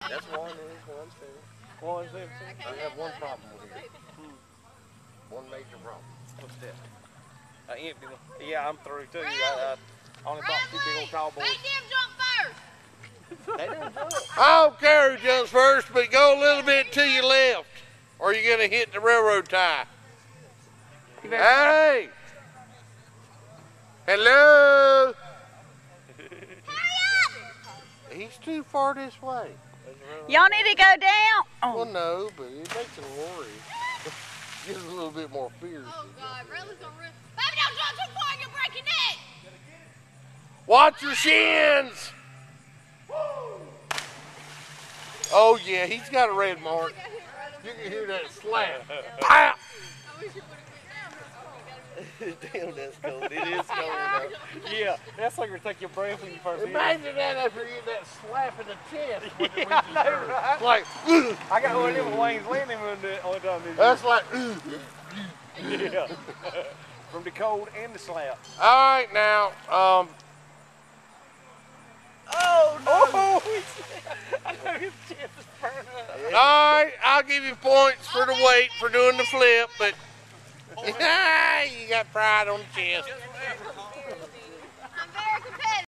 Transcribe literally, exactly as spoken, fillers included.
That's one, is one, two. One, two, two. I have one problem with it. Hmm. One major problem. What's that? An empty one. Yeah, I'm through too. I, I only bought two big old tall boys. Make them jump first. They didn't jump. I don't care who jumps first, but go a little bit to your left, or you're going to hit the railroad tie. Hey! Hello! He's too far this way. Y'all need to go down. Oh. Well, no, but it makes him worry. Gives a little bit more fear. Oh, God. Riley's gonna rip. Baby, don't jump too far. You'll break your neck. Watch your shins! Oh, yeah, he's got a red mark. You can hear that slap. Pow! I wish you would have Damn, that's cold. It is cold, though. Yeah, that's like you're taking your breath when you first hit it. Imagine that after you get that slap in the chest. When it Yeah, I reaches know, through. right? It's like, I got one of them with Wayne's Landing one day- one time. This that's like, year. Yeah. From the cold and the slap. all right, now, um, Oh, no. Oh, I know his chest is burning up. all right, I'll give you points for the weight for doing the flip, but you got pride on the chest.